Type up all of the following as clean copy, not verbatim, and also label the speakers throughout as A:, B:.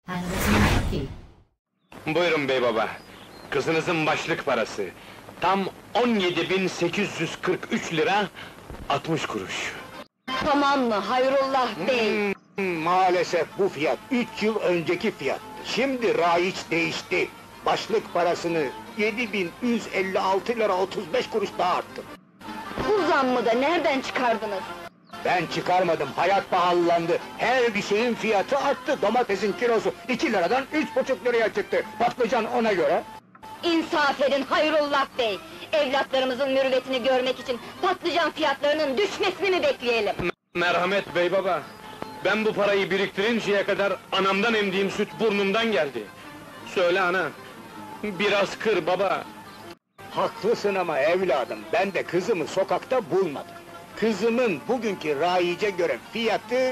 A: Buyurun bey baba. Kızınızın başlık parası. Tam 17.843 lira 60 kuruş.
B: Tamam mı Hayrullah Bey?
C: Maalesef bu fiyat 3 yıl önceki fiyat. Şimdi raiç değişti. Başlık parasını 7.156 lira 35 kuruş daha arttı.
B: Bu zammı da nereden çıkardınız?
C: Ben çıkarmadım, hayat pahalandı. Her bir şeyin fiyatı arttı. Domatesin kilosu 2 liradan 3,5 liraya çıktı. Patlıcan ona göre.
B: İnsaf edin Hayrullah Bey! Evlatlarımızın mürüvvetini görmek için patlıcan fiyatlarının düşmesini mi bekleyelim?
A: Merhamet bey baba. Ben bu parayı biriktirinceye kadar anamdan emdiğim süt burnumdan geldi. Söyle ana. Biraz kır baba.
C: Haklısın ama evladım, ben de kızımı sokakta bulmadım. Kızımın bugünkü raice göre fiyatı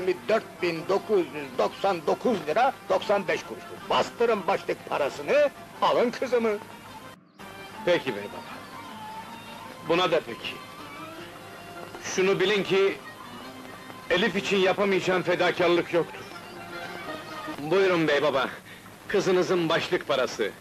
C: 24.999 lira 95 kuruş. Bastırın başlık parasını, alın kızımı.
A: Peki bey baba. Buna da peki. Şunu bilin ki Elif için yapamayacağım fedakarlık yoktur. Buyurun bey baba. Kızınızın başlık parası.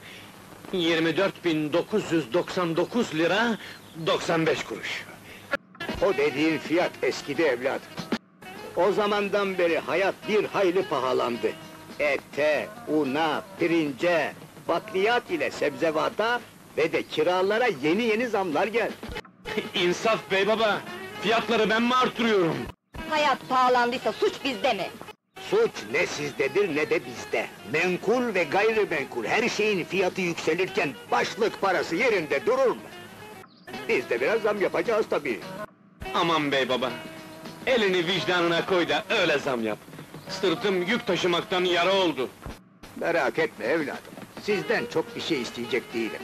A: 24.999 lira 95 kuruş.
C: O dediğin fiyat eskidi evladım. O zamandan beri hayat bir hayli pahalandı. Ete, una, pirince, bakliyat ile sebzevata ve de kiralara yeni zamlar geldi.
A: İnsaf bey baba. Fiyatları ben mi arttırıyorum?
B: Hayat pahalandıysa suç bizde mi?
C: Suç ne sizdedir ne de bizde. Menkul ve gayrimenkul her şeyin fiyatı yükselirken başlık parası yerinde durur mu? Biz de biraz zam yapacağız tabii.
A: Aman bey baba. Elini vicdanına koy da öyle zam yap. Sırtım yük taşımaktan yara oldu.
C: Merak etme evladım, sizden çok bir şey isteyecek değilim.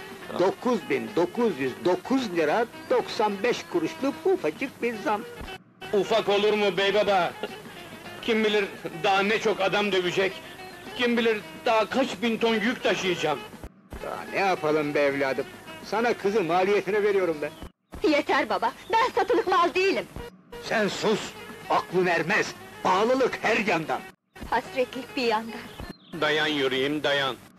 C: 9.909 lira 95 kuruşluk ufacık bir zam.
A: Ufak olur mu bey baba? Kim bilir daha ne çok adam dövecek, kim bilir daha kaç bin ton yük taşıyacağım.
C: Daha ne yapalım be evladım? Sana kızı maliyetine veriyorum ben.
B: Yeter baba, ben satılık mal değilim!
C: Sen sus! Aklın ermez! Pahalılık her yandan!
B: Hasretlik bir yandan.
A: Dayan yüreğim, dayan.